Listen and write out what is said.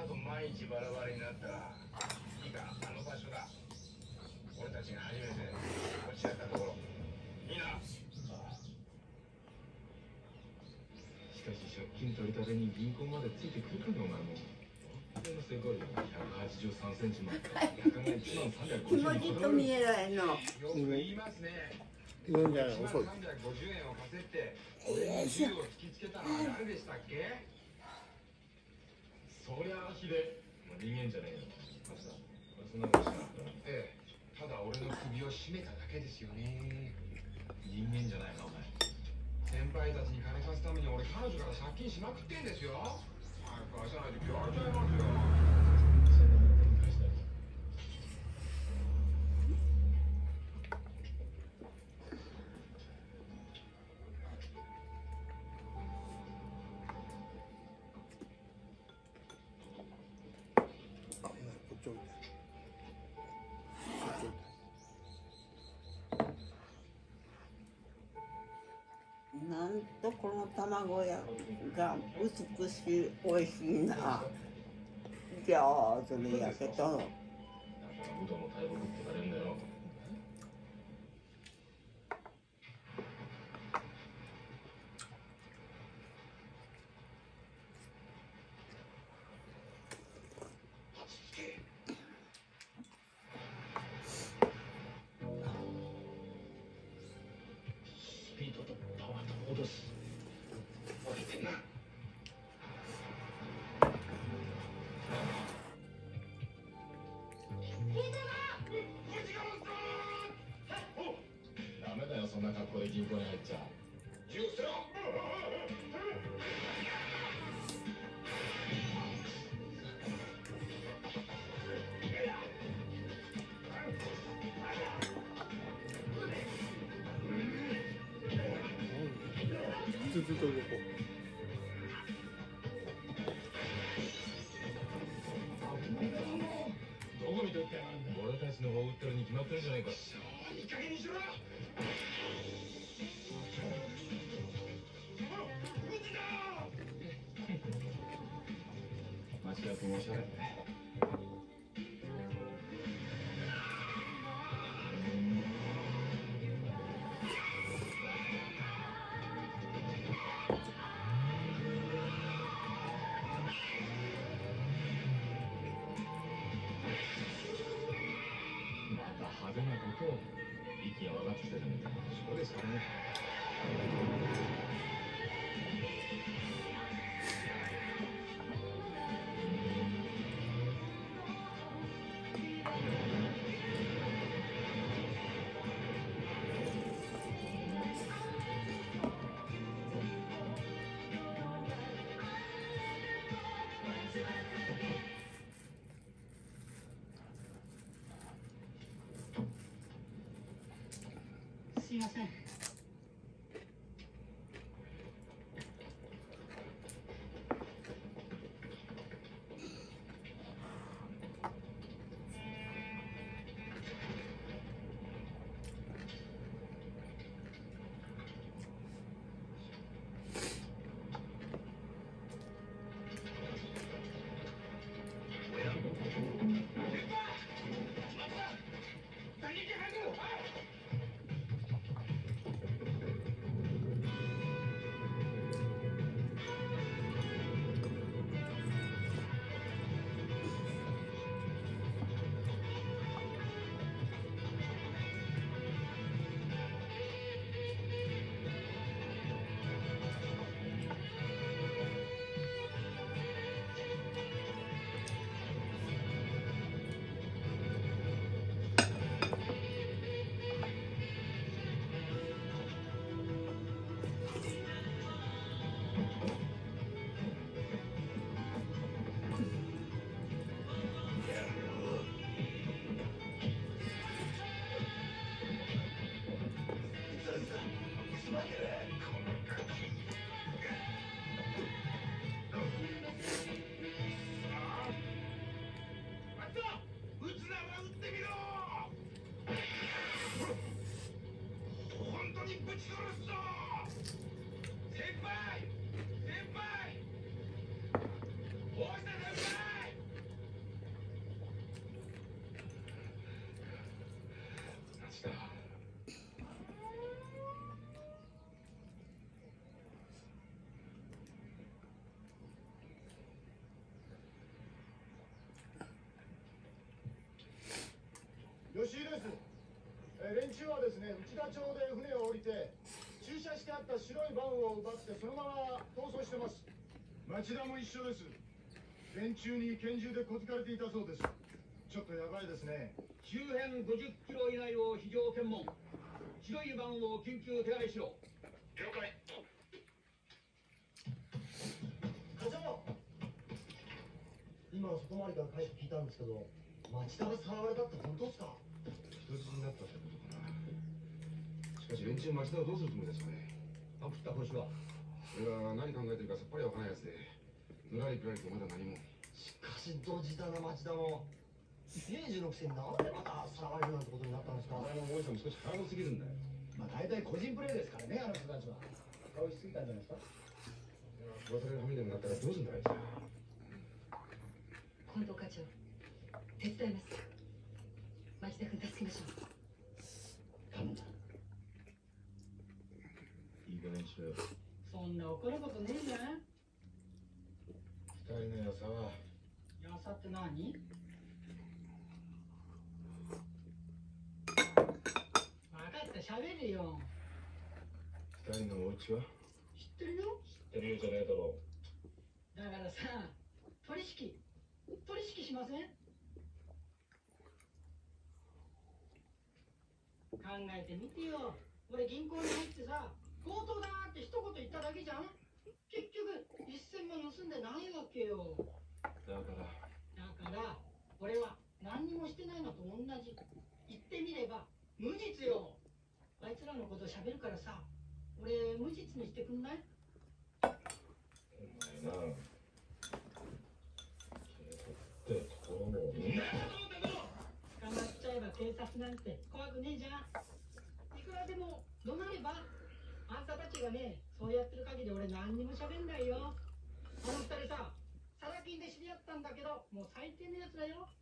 後毎日バラバラになったらいいか、あの場所だ。俺たちが初めて落ち合ったところ。いいな。しかし借金取り立てに銀行までついてくるかね、お前も。俺のせこいよ。183センチもあったら1万350円。 気持ちと見えないの。 よく言いますね。 言うんじゃない、遅い。 350円を稼って俺に銃を突きつけたのは誰でしたっけ？そりゃあひで人間じゃねえよ。そんなことしなかった。ええ、ただ俺の首を絞めただけですよね。人間じゃないなお前。先輩たちに金貸すために俺彼女から借金しまくってんですよ。早く返さないと嫌われちゃいますよ。そんなもの手に返したらこっち置いて。 なんとこの卵やが美しい、美味しいな。上手に焼けとる。 武道の大木って言われるんだよ。スピードとパワーと戻す。折れてんな。ダメだよ、そんな格好で銀行に入っちゃ。銃を捨てろ。 ずっと動こどこ見とって俺たちの方撃ってるに決まってるじゃないか。いい加減にしろ。間違って申し訳ない。派手なことを意見分かってきてるみたいな。そうですかね。 すいません。 吉井です。連中はですね、内田町で船を降りて駐車してあった白いバンを奪ってそのまま逃走してます。町田も一緒です。連中に拳銃で小突かれていたそうです。ちょっとやばいですね。 周辺50キロ以内を非常検問。白いバンを緊急手配しろ。 了解。 課長、今外回りから会社聞いたんですけど、町田がさらわれたって本当ですか？ 人質になったってことかな。しかし連中町田をどうするつもりですかね。 パクった星はそれが何考えてるかさっぱりわからないやつで、ぬらりくらりとまだ何も。 しかしドジだな町田も。刑事のくせになんでまたさらわれるなんてことになったんですか？ お前の大井さんも少しハードすぎるんだよ。 まあ大体個人プレーですからね、あの人たちは。顔しすぎたんじゃないですか。 殺される羽目でもなったらどうするんだあいつ。 近藤課長、手伝います。町田君助けましょう。 頼んだ。 いい加減にしろよ。 そんな怒ることねえんじゃない？ 二人の良さはやさって何？分かった、喋るよ。 二人のお家は知ってるよ。 知ってるよじゃねえだろ。 だからさ、取引しません？考えてみてよ。俺銀行に入ってさ、強盗だって一言言っただけじゃん。結局1000万盗んでないわけよ。 だから俺は何にもしてないのと同じ。言ってみれば無実よ。あいつらのこと喋るからさ、俺無実にしてくんない？ お前な、警察ってところも捕まっちゃえば警察なんて怖くねえじゃん。いくらでも怒鳴れば。あんたたちがね、そうやってる限り俺何にも喋んないよ。あの二人さ、サラ金で知り合ったんだけど、もう最低のやつだよ。